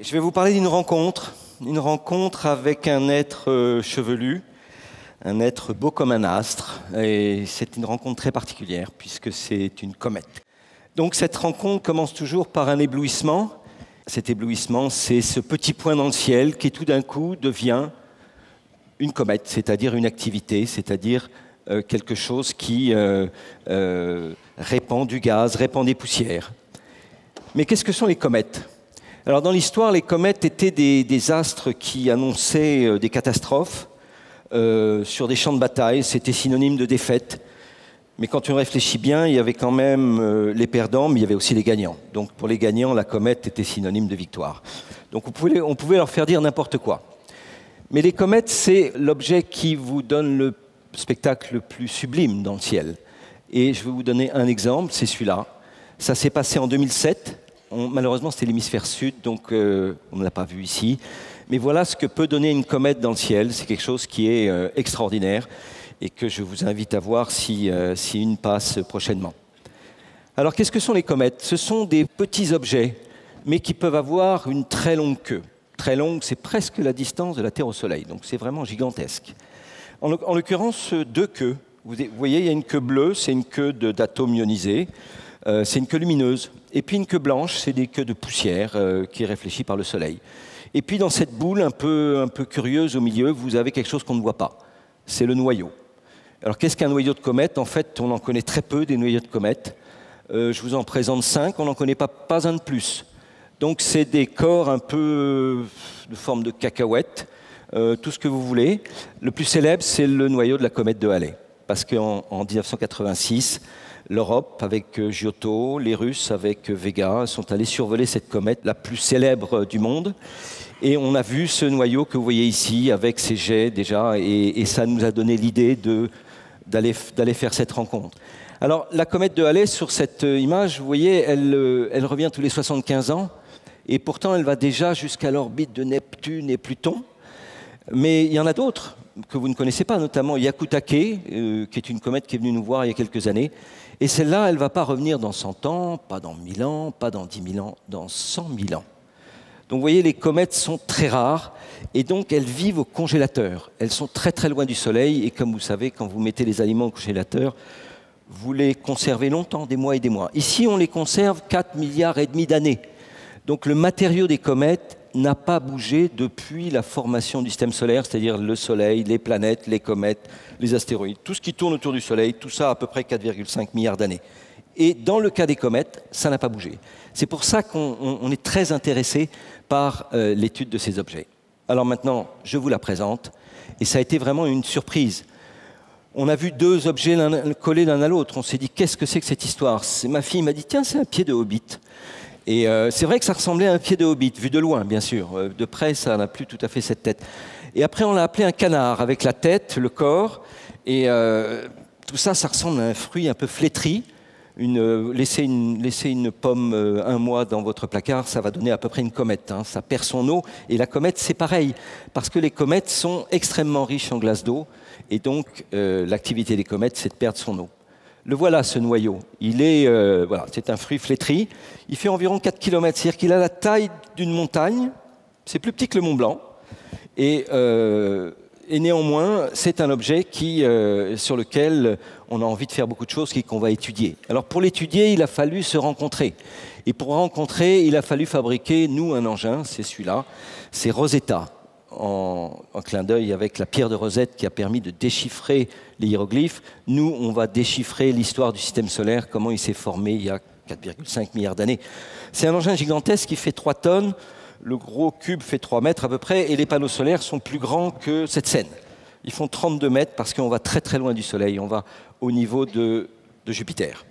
Je vais vous parler d'une rencontre avec un être chevelu, un être beau comme un astre, et c'est une rencontre très particulière puisque c'est une comète. Donc cette rencontre commence toujours par un éblouissement. Cet éblouissement, c'est ce petit point dans le ciel qui tout d'un coup devient une comète, c'est-à-dire une activité, c'est-à-dire quelque chose qui répand du gaz, répand des poussières. Mais qu'est-ce que sont les comètes ? Alors dans l'histoire, les comètes étaient des astres qui annonçaient des catastrophes sur des champs de bataille. C'était synonyme de défaite. Mais quand on réfléchit bien, il y avait quand même les perdants, mais il y avait aussi les gagnants. Donc pour les gagnants, la comète était synonyme de victoire. Donc on pouvait leur faire dire n'importe quoi. Mais les comètes, c'est l'objet qui vous donne le spectacle le plus sublime dans le ciel. Et je vais vous donner un exemple, c'est celui-là. Ça s'est passé en 2007. Malheureusement, c'était l'hémisphère sud, donc on ne l'a pas vu ici. Mais voilà ce que peut donner une comète dans le ciel. C'est quelque chose qui est extraordinaire et que je vous invite à voir si une passe prochainement. Alors, qu'est-ce que sont les comètes ? Ce sont des petits objets, mais qui peuvent avoir une très longue queue. Très longue, c'est presque la distance de la Terre au Soleil, donc c'est vraiment gigantesque. En l'occurrence, deux queues. Vous voyez, il y a une queue bleue, c'est une queue d'atomes ionisés. C'est une queue lumineuse. Et puis une queue blanche, c'est des queues de poussière qui est réfléchie par le soleil. Et puis dans cette boule un peu curieuse au milieu, vous avez quelque chose qu'on ne voit pas. C'est le noyau. Alors qu'est-ce qu'un noyau de comète ? En fait, on en connaît très peu des noyaux de comète. Je vous en présente 5, on n'en connaît pas un de plus. Donc c'est des corps un peu de forme de cacahuète, tout ce que vous voulez. Le plus célèbre, c'est le noyau de la comète de Halley. Parce qu'en 1986, l'Europe avec Giotto, les Russes avec Vega sont allés survoler cette comète la plus célèbre du monde. Et on a vu ce noyau que vous voyez ici avec ses jets déjà, et ça nous a donné l'idée d'aller faire cette rencontre. Alors la comète de Halley, sur cette image, vous voyez, elle revient tous les 75 ans, et pourtant elle va déjà jusqu'à l'orbite de Neptune et Pluton. Mais il y en a d'autres que vous ne connaissez pas, notamment Hyakutake, qui est une comète qui est venue nous voir il y a quelques années. Et celle-là, elle ne va pas revenir dans 100 ans, pas dans 1000 ans, pas dans 10 000 ans, dans 100 000 ans. Donc vous voyez, les comètes sont très rares, et donc elles vivent au congélateur. Elles sont très très loin du Soleil, et comme vous savez, quand vous mettez les aliments au congélateur, vous les conservez longtemps, des mois et des mois. Ici, on les conserve 4,5 milliards d'années. Donc le matériau des comètes n'a pas bougé depuis la formation du système solaire, c'est-à-dire le Soleil, les planètes, les comètes, les astéroïdes. Tout ce qui tourne autour du Soleil, tout ça à peu près 4,5 milliards d'années. Et dans le cas des comètes, ça n'a pas bougé. C'est pour ça qu'on est très intéressé par l'étude de ces objets. Alors maintenant, je vous la présente, et ça a été vraiment une surprise. On a vu deux objets collés l'un à l'autre. On s'est dit, qu'est-ce que c'est que cette histoire ? Ma fille m'a dit, tiens, c'est un pied de hobbit. Et c'est vrai que ça ressemblait à un pied de hobbit, vu de loin, bien sûr. De près, ça n'a plus tout à fait cette tête. Et après, on l'a appelé un canard, avec la tête, le corps. Et tout ça, ça ressemble à un fruit un peu flétri. Laissez une pomme un mois dans votre placard, ça va donner à peu près une comète. Hein. Ça perd son eau. Et la comète, c'est pareil. Parce que les comètes sont extrêmement riches en glace d'eau. Et donc, l'activité des comètes, c'est de perdre son eau. Le voilà, ce noyau. Voilà, c'est un fruit flétri. Il fait environ 4 km, c'est-à-dire qu'il a la taille d'une montagne. C'est plus petit que le Mont Blanc. Et néanmoins, c'est un objet sur lequel on a envie de faire beaucoup de choses et qu'on va étudier. Alors pour l'étudier, il a fallu se rencontrer. Et pour rencontrer, il a fallu fabriquer, nous, un engin, c'est celui-là. C'est Rosetta. En clin d'œil avec la pierre de Rosette qui a permis de déchiffrer les hiéroglyphes. Nous, on va déchiffrer l'histoire du système solaire, comment il s'est formé il y a 4,5 milliards d'années. C'est un engin gigantesque qui fait 3 tonnes, le gros cube fait 3 mètres à peu près, et les panneaux solaires sont plus grands que cette scène. Ils font 32 mètres parce qu'on va très très loin du Soleil, on va au niveau de Jupiter.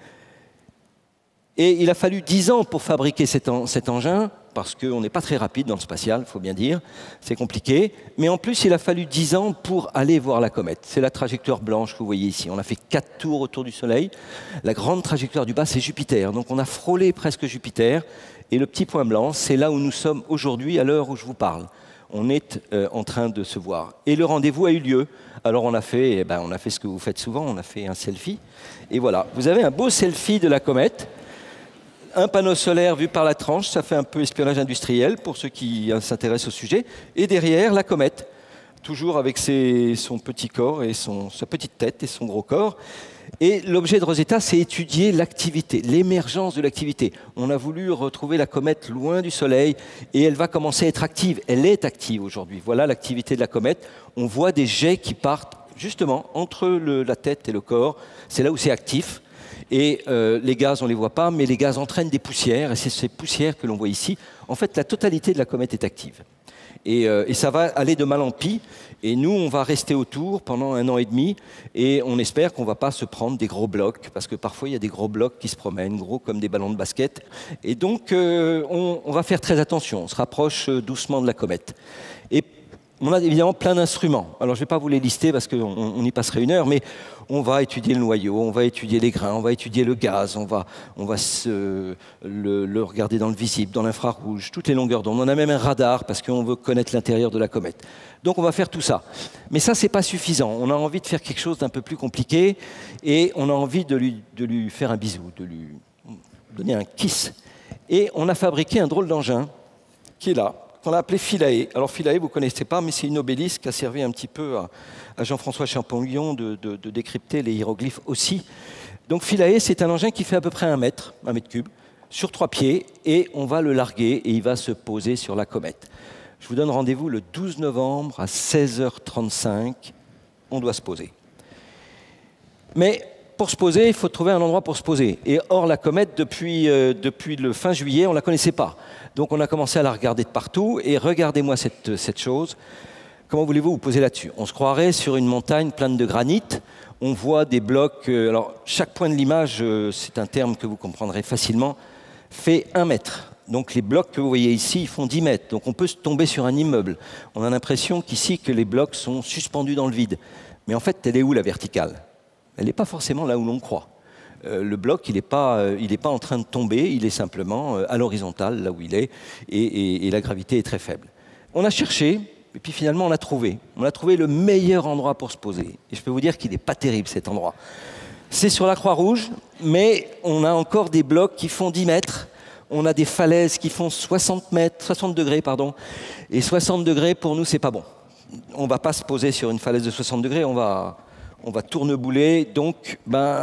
Et il a fallu 10 ans pour fabriquer cet engin, parce qu'on n'est pas très rapide dans le spatial, il faut bien dire, c'est compliqué. Mais en plus, il a fallu 10 ans pour aller voir la comète. C'est la trajectoire blanche que vous voyez ici. On a fait 4 tours autour du Soleil. La grande trajectoire du bas, c'est Jupiter. Donc on a frôlé presque Jupiter. Et le petit point blanc, c'est là où nous sommes aujourd'hui, à l'heure où je vous parle. On est en train de se voir. Et le rendez-vous a eu lieu. Alors on a fait ce que vous faites souvent, on a fait un selfie. Et voilà, vous avez un beau selfie de la comète. un panneau solaire vu par la tranche, ça fait un peu espionnage industriel pour ceux qui s'intéressent au sujet. Et derrière, la comète, toujours avec son petit corps et sa petite tête et son gros corps. Et l'objet de Rosetta, c'est étudier l'activité, l'émergence de l'activité. On a voulu retrouver la comète loin du Soleil et elle va commencer à être active. Elle est active aujourd'hui. Voilà l'activité de la comète. On voit des jets qui partent justement entre la tête et le corps. C'est là où c'est actif. Et les gaz, on ne les voit pas, mais les gaz entraînent des poussières. Et c'est ces poussières que l'on voit ici. En fait, la totalité de la comète est active. Et ça va aller de mal en pis. Et nous, on va rester autour pendant 1 an et demi. Et on espère qu'on ne va pas se prendre des gros blocs. Parce que parfois, il y a des gros blocs qui se promènent, gros comme des ballons de basket. Et donc, on va faire très attention. On se rapproche doucement de la comète. Et on a évidemment plein d'instruments. Alors, je ne vais pas vous les lister parce qu'on y passerait 1 heure. Mais on va étudier le noyau, on va étudier les grains, on va étudier le gaz, on va le regarder dans le visible, dans l'infrarouge, toutes les longueurs d'onde. On a même un radar parce qu'on veut connaître l'intérieur de la comète. Donc on va faire tout ça. Mais ça, ce n'est pas suffisant. On a envie de faire quelque chose d'un peu plus compliqué et on a envie de lui faire un bisou, de lui donner un kiss. Et on a fabriqué un drôle d'engin qui est là, qu'on a appelé Philae. Alors Philae, vous ne connaissez pas, mais c'est une obélisque qui a servi un petit peu à Jean-François Champollion de décrypter les hiéroglyphes aussi. Donc Philae, c'est un engin qui fait à peu près 1 mètre cube, sur 3 pieds, et on va le larguer et il va se poser sur la comète. Je vous donne rendez-vous le 12 novembre à 16h35. On doit se poser. Mais pour se poser, il faut trouver un endroit pour se poser. Et or, la comète, depuis le fin juillet, on ne la connaissait pas. Donc on a commencé à la regarder de partout. Et regardez-moi cette chose. Comment voulez-vous vous poser là-dessus? On se croirait sur une montagne pleine de granit. On voit des blocs. Alors, chaque point de l'image, c'est un terme que vous comprendrez facilement, fait 1 mètre. Donc les blocs que vous voyez ici, ils font 10 mètres. Donc on peut tomber sur un immeuble. On a l'impression qu'ici, que les blocs sont suspendus dans le vide. Mais en fait, elle est où la verticale? Elle n'est pas forcément là où l'on croit. Le bloc, il n'est pas en train de tomber, il est simplement à l'horizontale, là où il est, et la gravité est très faible. On a cherché, et puis finalement on a trouvé. On a trouvé le meilleur endroit pour se poser. Et je peux vous dire qu'il n'est pas terrible cet endroit. C'est sur la Croix-Rouge, mais on a encore des blocs qui font 10 mètres. On a des falaises qui font 60 degrés, pardon. Et 60 degrés, pour nous, c'est pas bon. On ne va pas se poser sur une falaise de 60 degrés, on va tournebouler. Donc,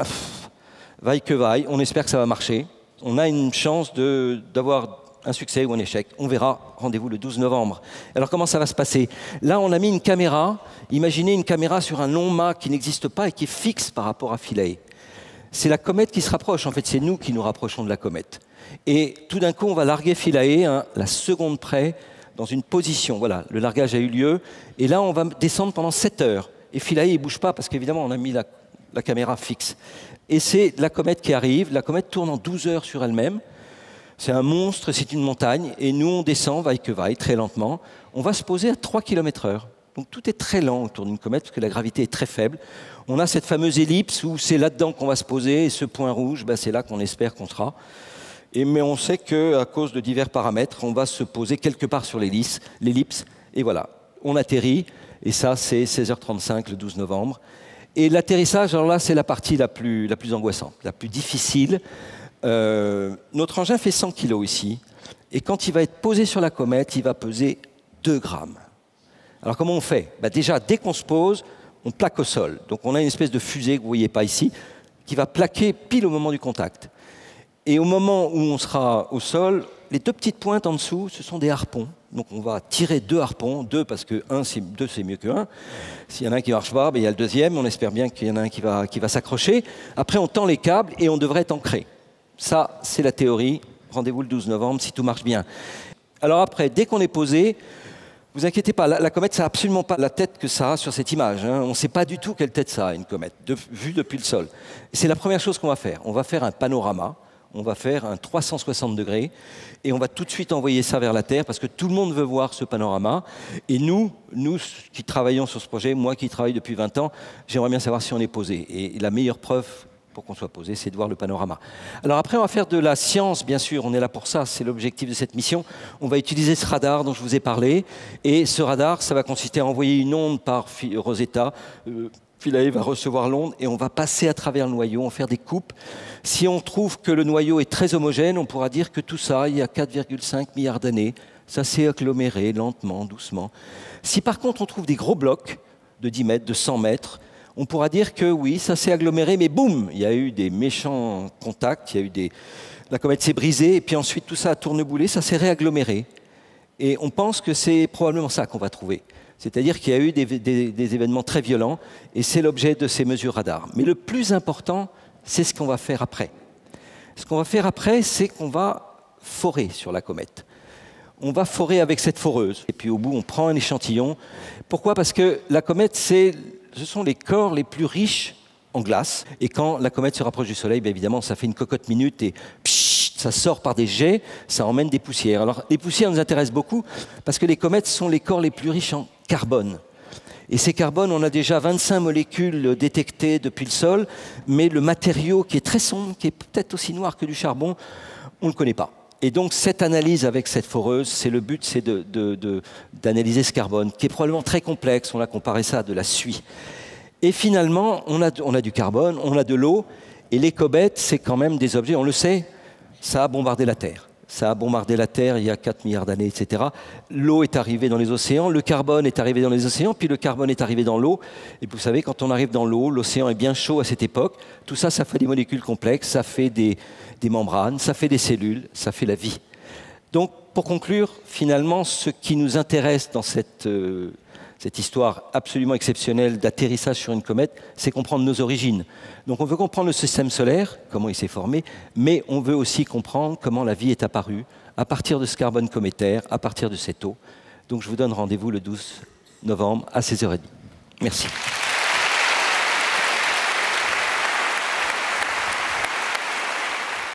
vaille que vaille, on espère que ça va marcher. On a une chance d'avoir un succès ou un échec. On verra. Rendez-vous le 12 novembre. Alors, comment ça va se passer? Là, on a mis une caméra. Imaginez une caméra sur un long mât qui n'existe pas et qui est fixe par rapport à Philae. C'est la comète qui se rapproche. En fait, c'est nous qui nous rapprochons de la comète. Et tout d'un coup, on va larguer Philae, la seconde près, dans une position. Voilà, le largage a eu lieu. Et là, on va descendre pendant 7 heures. Et Philae, il ne bouge pas parce qu'évidemment, on a mis la caméra fixe. Et c'est la comète qui arrive. La comète tourne en 12 heures sur elle-même. C'est un monstre, c'est une montagne. Et nous, on descend, vaille que vaille, très lentement. On va se poser à 3 km/h. Donc tout est très lent autour d'une comète parce que la gravité est très faible. On a cette fameuse ellipse où c'est là-dedans qu'on va se poser. Et ce point rouge, c'est là qu'on espère qu'on sera. Mais on sait qu'à cause de divers paramètres, on va se poser quelque part sur l'ellipse. Et voilà, on atterrit. Et ça, c'est 16h35 le 12 novembre. Et l'atterrissage, alors là, c'est la partie la plus angoissante, la plus difficile. Notre engin fait 100 kg ici. Et quand il va être posé sur la comète, il va peser 2 grammes. Alors comment on fait? Déjà, dès qu'on se pose, on plaque au sol. Donc on a une espèce de fusée que vous ne voyez pas ici, qui va plaquer pile au moment du contact. Et au moment où on sera au sol, les 2 petites pointes en dessous, ce sont des harpons. Donc on va tirer 2 harpons, 2 parce que 2 c'est mieux que 1. S'il y en a un qui ne marche pas, il y a le deuxième. On espère bien qu'il y en a un qui va s'accrocher. Après, on tend les câbles et on devrait être ancré. Ça, c'est la théorie. Rendez-vous le 12 novembre si tout marche bien. Alors après, dès qu'on est posé, vous inquiétez pas, la comète, ça n'a absolument pas la tête que ça a sur cette image. On ne sait pas du tout quelle tête ça a, une comète, vue depuis le sol. C'est la première chose qu'on va faire. On va faire un panorama. On va faire un 360 degrés et on va tout de suite envoyer ça vers la Terre parce que tout le monde veut voir ce panorama. Et nous qui travaillons sur ce projet, moi qui travaille depuis 20 ans, j'aimerais bien savoir si on est posé. Et la meilleure preuve pour qu'on soit posé, c'est de voir le panorama. Alors après, on va faire de la science, bien sûr, on est là pour ça, c'est l'objectif de cette mission. On va utiliser ce radar dont je vous ai parlé. Et ce radar, ça va consister à envoyer une onde par Rosetta, Philae va recevoir l'onde et on va passer à travers le noyau, on va faire des coupes. Si on trouve que le noyau est très homogène, on pourra dire que tout ça, il y a 4,5 milliards d'années, ça s'est aggloméré lentement, doucement. Si par contre on trouve des gros blocs de 10 mètres, de 100 mètres, on pourra dire que oui, ça s'est aggloméré, mais boum, il y a eu des méchants contacts, il y a eu la comète s'est brisée, et puis ensuite tout ça a tourneboulé, ça s'est réaggloméré. Et on pense que c'est probablement ça qu'on va trouver. C'est-à-dire qu'il y a eu des événements très violents, et c'est l'objet de ces mesures radars. Mais le plus important, c'est ce qu'on va faire après. Ce qu'on va faire après, c'est qu'on va forer sur la comète. On va forer avec cette foreuse, et puis au bout, on prend un échantillon. Pourquoi? Parce que la comète, ce sont les corps les plus riches en glace, et quand la comète se rapproche du Soleil, bien évidemment, ça fait une cocotte minute, et ça sort par des jets, ça emmène des poussières. Alors, les poussières nous intéressent beaucoup, parce que les comètes sont les corps les plus riches en carbone. Et ces carbones, on a déjà 25 molécules détectées depuis le sol, mais le matériau qui est très sombre, qui est peut-être aussi noir que du charbon, on ne le connaît pas. Et donc, cette analyse avec cette foreuse, le but, c'est d'analyser ce carbone, qui est probablement très complexe. On a comparé ça à de la suie. Et finalement, on a du carbone, on a de l'eau, et les comètes, c'est quand même des objets, on le sait, ça a bombardé la Terre. Ça a bombardé la Terre il y a 4 milliards d'années, etc. L'eau est arrivée dans les océans, le carbone est arrivé dans les océans, puis le carbone est arrivé dans l'eau. Et vous savez, quand on arrive dans l'eau, l'océan est bien chaud à cette époque. Tout ça, ça fait des molécules complexes, ça fait des membranes, ça fait des cellules, ça fait la vie. Donc, pour conclure, finalement, ce qui nous intéresse dans cette histoire absolument exceptionnelle d'atterrissage sur une comète, c'est comprendre nos origines. Donc on veut comprendre le système solaire, comment il s'est formé, mais on veut aussi comprendre comment la vie est apparue à partir de ce carbone cométaire, à partir de cette eau. Donc je vous donne rendez-vous le 12 novembre à 16h30. Merci.